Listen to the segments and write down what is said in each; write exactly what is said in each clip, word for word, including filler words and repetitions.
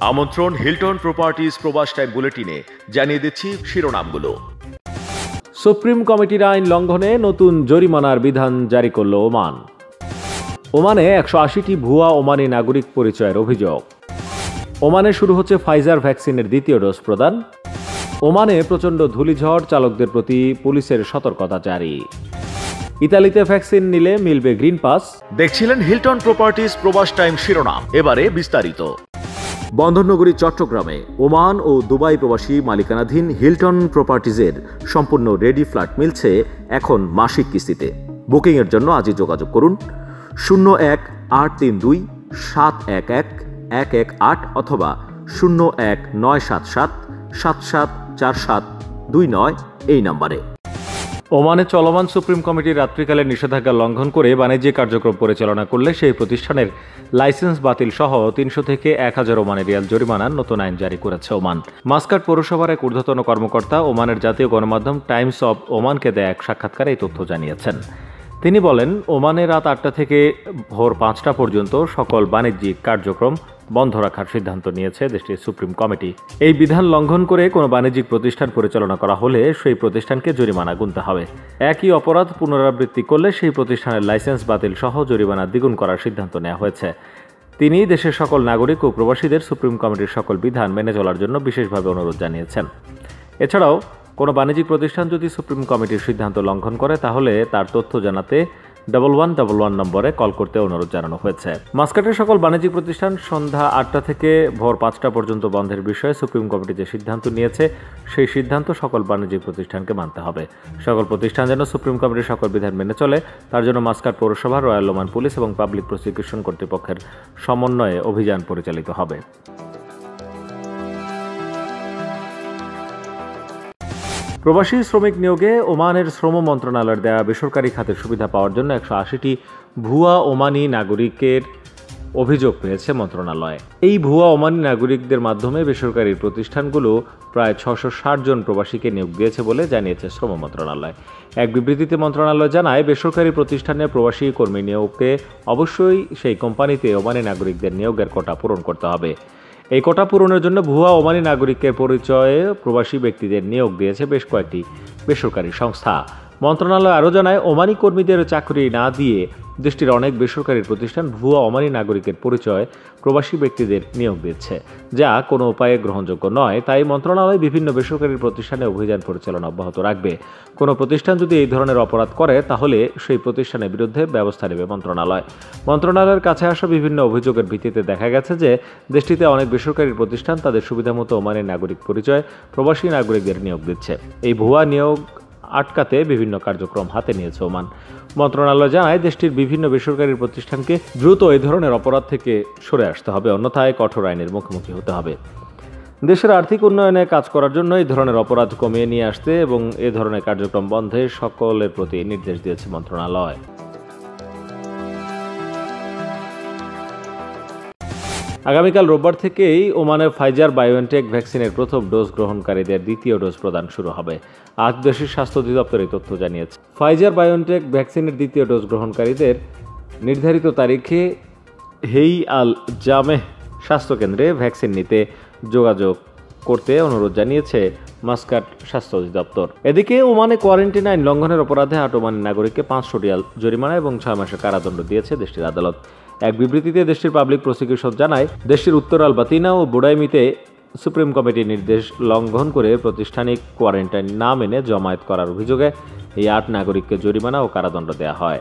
আমন্ত্রণ Hilton properties Probash time বুলেটিনে, জানিয়ে দিচ্ছি শিরোনামগুলো। সুপ্রিম কমিটির আইন লঙ্ঘনে নতুন জরিমানার বিধান জারি করল ওমান। ওমানে একশো আশিটি ভুয়া ওমানি নাগরিক পরিচয়ের অভিযোগ। ওমানে শুরু হচ্ছে ফাইজার ভ্যাকসিনের দ্বিতীয় ডোজ প্রদান। ওমানে প্রচণ্ড ধূলিঝড়, চালকদের প্রতি পুলিশের সতর্কতা জারি। ইতালিতে ভ্যাকসিন নিলে মিলবে গ্রিন পাস। দেখছিলেন হিলটন প্রপার্টিজ প্রবাস টাইম শিরোনাম, এবারে বিস্তারিত। বন্দরনগরী চট্টগ্রামে ওমান ও দুবাই প্রবাসী মালিকানাধীন হিলটন প্রপার্টিজের সম্পূর্ণ রেডি ফ্ল্যাট মিলছে এখন মাসিক কিস্তিতে। বুকিংয়ের জন্য আজই যোগাযোগ করুন শূন্য এক আট তিন দুই সাত এক এক এক এক আট অথবা শূন্য এক নয় সাত সাত সাত সাত চার সাত দুই নয় এই নম্বরে। ওমানে চলমান সুপ্রিম কমিটির রাত্রিকালীন নিষেধাজ্ঞা লঙ্ঘন করে বাণিজ্যিক কার্যক্রম পরিচালনা করলে সেই প্রতিষ্ঠানের লাইসেন্স বাতিল সহ তিনশো থেকে এক হাজার ওমানি রিয়াল জরিমানার নতুন আইন জারি করেছে ওমান। মাস্কাট পৌরসভার এক ঊর্ধ্বতন কর্মকর্তা ওমানের জাতীয় গণমাধ্যম টাইমস অব ওমানকে দেয়া এক সাক্ষাৎকারে এই তথ্য জানিয়েছেন। তিনি বলেন, ওমানে রাত আটটা থেকে ভোর পাঁচটা পর্যন্ত সকল বাণিজ্যিক কার্যক্রম বন্ধ রাখার সিদ্ধান্ত নিয়েছে দেশটির সুপ্রিম কমিটি। এই বিধান লঙ্ঘন করে কোনো বাণিজ্যিক প্রতিষ্ঠান পরিচালনা করা হলে সেই প্রতিষ্ঠানকে জরিমানা গুনতে হবে। একই অপরাধ পুনরাবৃত্তি করলে সেই প্রতিষ্ঠানের লাইসেন্স বাতিল সহ জরিমানা দ্বিগুণ করার সিদ্ধান্ত নেওয়া হয়েছে। তিনি দেশের সকল নাগরিক ও প্রবাসীদের সুপ্রিম কমিটির সকল বিধান মেনে চলার জন্য বিশেষভাবে অনুরোধ জানিয়েছেন। এছাড়াও কোনো বাণিজ্যিক প্রতিষ্ঠান যদি সুপ্রিম কমিটির সিদ্ধান্ত লঙ্ঘন করে তাহলে তার তথ্য জানাতে ডবল ওয়ান ডবল ওয়ান নম্বরে কল করতে অনুরোধ জানানো হয়েছে। মাস্কাটের সকল বাণিজ্যিক প্রতিষ্ঠান সন্ধ্যা আটটা থেকে ভোর পাঁচটা পর্যন্ত বন্ধের বিষয়ে সুপ্রিম কমিটি যে সিদ্ধান্ত নিয়েছে সেই সিদ্ধান্ত সকল বাণিজ্যিক প্রতিষ্ঠানকে মানতে হবে। সকল প্রতিষ্ঠান যেন সুপ্রিম কমিটির সকল বিধান মেনে চলে তার জন্য মাস্কাট পৌরসভা, রয়্যাল ওমান পুলিশ এবং পাবলিক প্রসিকিউশন কর্তৃপক্ষের সমন্বয়ে অভিযান পরিচালিত হবে। প্রবাসী শ্রমিক নিয়োগে ওমানের শ্রম মন্ত্রণালয়ের দেয়া বেসরকারি খাতের সুবিধা পাওয়ার জন্য একশো আশিটি ভুয়া ওমানি নাগরিকের অভিযোগ পেয়েছে মন্ত্রণালয়। এই ভুয়া ওমানি নাগরিকদের মাধ্যমে বেসরকারি প্রতিষ্ঠানগুলো প্রায় ছশো ষাট জন প্রবাসীকে নিয়োগ দিয়েছে বলে জানিয়েছে শ্রম মন্ত্রণালয়। এক বিবৃতিতে মন্ত্রণালয় জানায়, বেসরকারি প্রতিষ্ঠানে প্রবাসী কর্মী নিয়োগকে অবশ্যই সেই কোম্পানিতে ওমানি নাগরিকদের নিয়োগের কোটা পূরণ করতে হবে। এই কোটা পূরণের জন্য ভুয়া ওমানি নাগরিকের পরিচয়ে প্রবাসী ব্যক্তিদের নিয়োগ দিয়েছে বেশ কয়েকটি বেসরকারি সংস্থা। মন্ত্রণালয় আরও জানায়, ওমানি কর্মীদের চাকরি না দিয়ে দেশটির অনেক বেসরকারি প্রতিষ্ঠান ভুয়া ওমানি নাগরিকের পরিচয়ে প্রবাসী ব্যক্তিদের নিয়োগ দিচ্ছে, যা কোনো উপায়ে গ্রহণযোগ্য নয়। তাই মন্ত্রণালয় বিভিন্ন বেসরকারি প্রতিষ্ঠানে অভিযান পরিচালনা অব্যাহত রাখবে। কোনো প্রতিষ্ঠান যদি এই ধরনের অপরাধ করে তাহলে সেই প্রতিষ্ঠানের বিরুদ্ধে ব্যবস্থা নেবে মন্ত্রণালয়। মন্ত্রণালয়ের কাছে আসা বিভিন্ন অভিযোগের ভিত্তিতে দেখা গেছে যে দেশটিতে অনেক বেসরকারি প্রতিষ্ঠান তাদের সুবিধামতো ওমানি নাগরিক পরিচয় প্রবাসী নাগরিকদের নিয়োগ দিচ্ছে। এই ভুয়া নিয়োগ আটকাতে বিভিন্ন কার্যক্রম হাতে নিয়েছে ওমান। মন্ত্রণালয় জানায়, দেশটির বিভিন্ন বেসরকারি প্রতিষ্ঠানকে দ্রুত এই ধরনের অপরাধ থেকে সরে আসতে হবে, অন্যথায় কঠোর আইনের মুখোমুখি হতে হবে। দেশের আর্থিক উন্নয়নে কাজ করার জন্য এই ধরনের অপরাধ কমিয়ে নিয়ে আসতে এবং এ ধরনের কার্যক্রম বন্ধে সকলের প্রতি নির্দেশ দিয়েছে মন্ত্রণালয়। আগামীকাল রোববার থেকেই ওমানে ফাইজার বায়োএনটেক ভ্যাকসিনের প্রথম ডোজ গ্রহণকারীদের দ্বিতীয় ডোজ প্রদান শুরু হবে। আজ দেশের স্বাস্থ্য অধিদপ্তর এই তথ্য জানিয়েছে। ফাইজার বায়োএনটেক ভ্যাকসিনের দ্বিতীয় ডোজ গ্রহণকারীদের নির্ধারিত তারিখে হেই আল জামেহ স্বাস্থ্যকেন্দ্রে ভ্যাকসিন নিতে যোগাযোগ করতে অনুরোধ জানিয়েছে মাস্কাট স্বাস্থ্য অধিদপ্তর। এদিকে ওমানে কোয়ারেন্টাইন আইন লঙ্ঘনের অপরাধে আট ওমানি নাগরিককে পাঁচশো রিয়াল জরিমানা এবং ছয় মাসের কারাদণ্ড দিয়েছে দেশটির আদালত। এক বিবৃতিতে দেশটির পাবলিক প্রসিকিউশন জানায়, দেশটির উত্তর আল বাতিনা ও বুড়াইমিতে সুপ্রিম কমিটির নির্দেশ লঙ্ঘন করে প্রাতিষ্ঠানিক কোয়ারেন্টাইন না মেনে জমায়েত করার অভিযোগে এই আট নাগরিককে জরিমানা ও কারাদণ্ড দেওয়া হয়।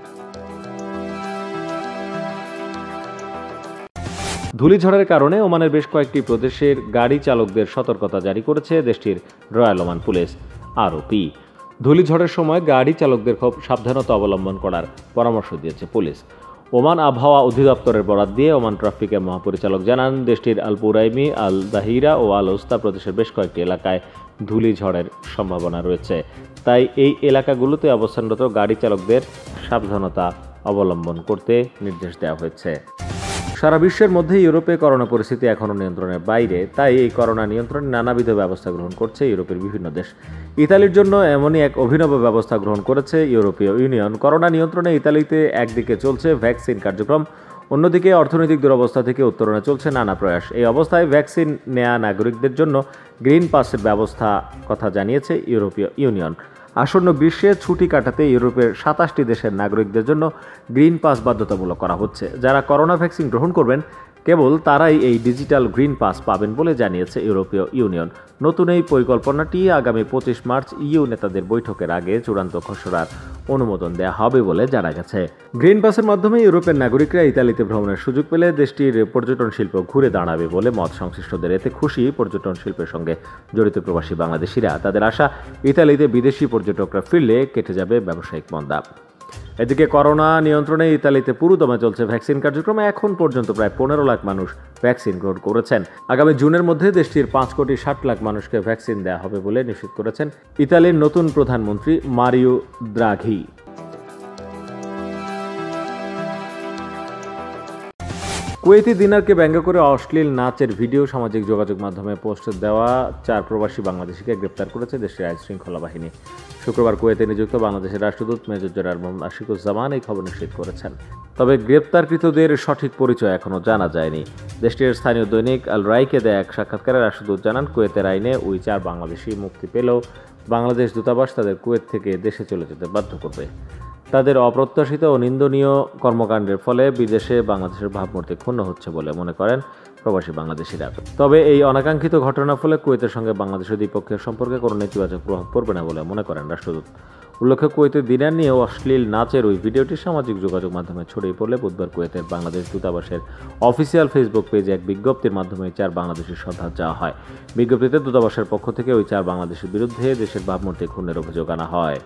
ধূলিঝড়ের কারণে ওমানের বেশ কয়েকটি প্রদেশের গাড়ি চালকদের সতর্কতা জারি করেছে দেশটির রয়্যাল ওমান পুলিশ আরওপি। ধূলিঝড়ের সময় গাড়ি চালকদের খুব সাবধানতা অবলম্বন করার পরামর্শ দিয়েছে পুলিশ। ওমান আবহাওয়া অধিদপ্তরের বরাত দিয়ে ওমান ট্রাফিকের মহাপরিচালক জানান, দেশটির আল বুরাইমি, আল দাহিরা ও আল ওস্তা প্রদেশের বেশ কয়েকটি এলাকায় ধূলিঝড়ের সম্ভাবনা রয়েছে। তাই এই এলাকাগুলোতে অবস্থানরত গাড়ি চালকদের সাবধানতা অবলম্বন করতে নির্দেশ দেওয়া হয়েছে। সারা বিশ্বের মধ্যে ইউরোপে করোনা পরিস্থিতি এখনও নিয়ন্ত্রণের বাইরে, তাই এই করোনা নিয়ন্ত্রণে নানাবিধ ব্যবস্থা গ্রহণ করছে ইউরোপের বিভিন্ন দেশ। ইতালির জন্য এমনই এক অভিনব ব্যবস্থা গ্রহণ করেছে ইউরোপীয় ইউনিয়ন। করোনা নিয়ন্ত্রণে ইতালিতে একদিকে চলছে ভ্যাকসিন কার্যক্রম, অন্যদিকে অর্থনৈতিক দুরবস্থা থেকে উত্তরণে চলছে নানা প্রয়াস। এই অবস্থায় ভ্যাকসিন নেয়া নাগরিকদের জন্য গ্রিন পাসের ব্যবস্থা কথা জানিয়েছে ইউরোপীয় ইউনিয়ন। আসন্ন গ্রীষ্মে ছুটি কাটাতে ইউরোপের সাতাশটি দেশের নাগরিকদের জন্য গ্রিন পাস বাধ্যতামূলক করা হচ্ছে। যারা করোনা ভ্যাকসিন গ্রহণ করবেন কেবল তারাই এই ডিজিটাল গ্রিন পাস পাবেন বলে জানিয়েছে ইউরোপীয় ইউনিয়ন। নতুন এই পরিকল্পনাটি আগামী পঁচিশ মার্চ ইইউ নেতাদের বৈঠকের আগে চূড়ান্ত খসড়ার অনুমোদন দেওয়া হবে বলে জানা গেছে। গ্রিন পাসের মাধ্যমে ইউরোপের নাগরিকরা ইতালিতে ভ্রমণের সুযোগ পেলে দেশটির পর্যটন শিল্প ঘুরে দাঁড়াবে বলে মত সংশ্লিষ্টদের। এতে খুশি পর্যটন শিল্পের সঙ্গে জড়িত প্রবাসী বাংলাদেশিরা। তাদের আশা, ইতালিতে বিদেশি পর্যটকরা ফিরলে কেটে যাবে ব্যবসায়িক মন্দা। এদিকে করোনা নিয়ন্ত্রণে ইতালিতে পুরোদমে চলছে ভ্যাকসিন কার্যক্রমে। এখন পর্যন্ত প্রায় পনেরো লাখ মানুষ ভ্যাকসিন গ্রহণ করেছেন। আগামী জুনের মধ্যে দেশটির পাঁচ কোটি ষাট লাখ মানুষকে ভ্যাকসিন দেওয়া হবে বলে নিশ্চিত করেছেন ইতালির নতুন প্রধানমন্ত্রী মারিও দ্রাঘি। কুয়েতি দিনারকে ব্যঙ্গ করে অশ্লীল নাচের ভিডিও সামাজিক যোগাযোগ মাধ্যমে পোস্ট দেওয়া চার প্রবাসী বাংলাদেশিকে গ্রেপ্তার করেছে দেশের আইন শৃঙ্খলা বাহিনী। শুক্রবার কুয়েতে নিযুক্ত বাংলাদেশের রাষ্ট্রদূত মেজর জেনারেল মোহাম্মদ আশিকুজ্জামান এই খবর নিশ্চিত করেছেন। তবে গ্রেপ্তারকৃতদের সঠিক পরিচয় এখনও জানা যায়নি। দেশটির স্থানীয় দৈনিক আল রাইকে দেয়া এক সাক্ষাৎকারে রাষ্ট্রদূত জানান, কুয়েতের আইনে ওই চার বাংলাদেশি মুক্তি পেলেও বাংলাদেশ দূতাবাস তাদের কুয়েত থেকে দেশে চলে যেতে বাধ্য করবে। তাদের অপ্রত্যাশিত ও নিন্দনীয় কর্মকাণ্ডের ফলে বিদেশে বাংলাদেশের ভাবমূর্তি ক্ষুণ্ণ হচ্ছে বলে মনে করেন প্রবাসী বাংলাদেশিরা। তবে এই অনাকাঙ্ক্ষিত ঘটনার ফলে কুয়েতের সঙ্গে বাংলাদেশের দ্বিপক্ষীয় সম্পর্কে কোনো নেতিবাচক প্রভাব পড়বে না বলে মনে করেন রাষ্ট্রদূত। উল্লেখ্য, কুয়েতের দিনার নিয়েও অশ্লীল নাচের ওই ভিডিওটি সামাজিক যোগাযোগ মাধ্যমে ছড়িয়ে পড়লে বুধবার কুয়েতের বাংলাদেশ দূতাবাসের অফিসিয়াল ফেসবুক পেজে এক বিজ্ঞপ্তির মাধ্যমে চার বাংলাদেশের শ্রদ্ধা চাওয়া হয়। বিজ্ঞপ্তিতে দূতাবাসের পক্ষ থেকে ওই চার বাংলাদেশের বিরুদ্ধে দেশের ভাবমূর্তি ক্ষুণ্ণের অভিযোগ আনা হয়।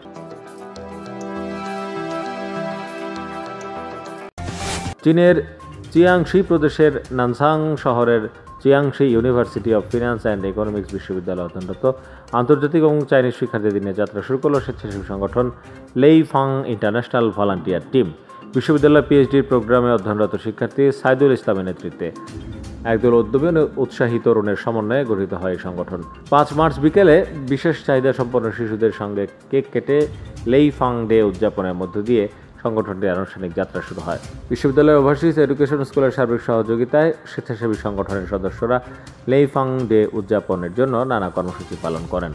চীনের চিয়াংশি প্রদেশের নানসাং শহরের Jiangxi university of finance and economics বিশ্ববিদ্যালয়ে অধ্যয়নরত আন্তর্জাতিক এবং চাইনিজ শিক্ষার্থীদের নিয়ে যাত্রা শুরু করল স্বেচ্ছাসেবী সংগঠন লেই ফাং ইন্টারন্যাশনাল ভলান্টিয়ার টিম। বিশ্ববিদ্যালয়ের পিএইচডির প্রোগ্রামে অধ্যয়নরত শিক্ষার্থী সাইদুল ইসলামের নেতৃত্বে একদল উদ্যমী ও উৎসাহী তরুণের সমন্বয়ে গঠিত হয় এই সংগঠন। পাঁচ মার্চ বিকেলে বিশেষ চাহিদা সম্পন্ন শিশুদের সঙ্গে কেক কেটে লেই ফাং ডে উদযাপনের মধ্য দিয়ে সংগঠনটির আনুষ্ঠানিক যাত্রা শুরু হয়। বিশ্ববিদ্যালয়ের ওভারসিজ এডুকেশন স্কুলের সার্বিক সহযোগিতায় স্বেচ্ছাসেবী সংগঠনের সদস্যরা লেই ফাং ডে উদযাপনের জন্য নানা কর্মসূচি পালন করেন।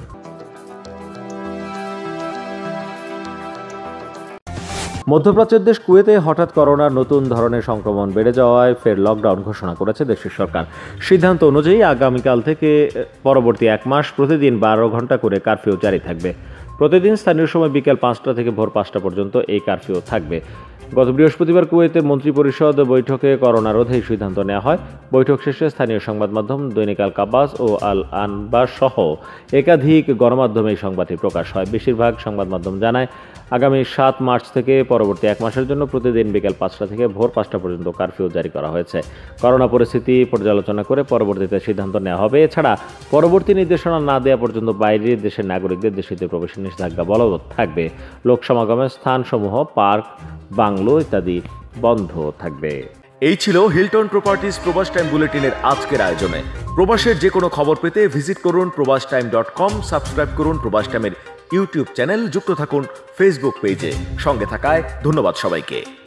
মধ্যপ্রাচ্যের দেশ কুয়েতে হঠাৎ করোনার নতুন ধরনের সংক্রমণ বেড়ে যাওয়ায় ফের লকডাউন ঘোষণা করেছে দেশের সরকার। সিদ্ধান্ত অনুযায়ী আগামীকাল থেকে পরবর্তী এক মাস প্রতিদিন বারো ঘন্টা করে কারফিউ জারি থাকবে। প্রতিদিন স্থানীয় সময় বিকেল পাঁচটা থেকে ভোর পাঁচটা পর্যন্ত এই কারফিউ থাকবে। গত বৃহস্পতিবার কুয়েতের মন্ত্রিপরিষদ বৈঠকে করোনা রোধে সিদ্ধান্ত নেওয়া হয়। বৈঠক শেষে স্থানীয় সংবাদ মাধ্যম দৈনিক আল কাবাস ও আল আনবার সহ একাধিক গণমাধ্যমে এই সংবাদটি প্রকাশ হয়। বেশিরভাগ সংবাদ মাধ্যম জানায়, আগামী সাত মার্চ থেকে পরবর্তী এক মাসের জন্য প্রতিদিন বিকেল পাঁচটা থেকে ভোর পাঁচটা পর্যন্ত কারফিউ জারি করা হয়েছে। করোনা পরিস্থিতি পর্যালোচনা করে পরবর্তীতে সিদ্ধান্ত নেওয়া হবে। এছাড়া পরবর্তী নির্দেশনা না দেওয়া পর্যন্ত বাইরের দেশের নাগরিকদের দেশটিতে প্রবেশের নিষেধাজ্ঞা বলবৎ থাকবে। লোক সমাগমের স্থানসমূহ, পার্ক, বাংলো ইত্যাদি বন্ধ থাকবে। এই ছিল হিলটন প্রপার্টিজ প্রবাস টাইম বুলেটিনের আজকের আয়োজনে। প্রবাসের যে কোনো খবর পেতে ভিজিট করুন প্রবাস টাইম ডট কম, সাবস্ক্রাইব করুন প্রবাস টাইমের ইউটিউব চ্যানেল, যুক্ত থাকুন ফেসবুক পেজে। সঙ্গে থাকায় ধন্যবাদ সবাইকে।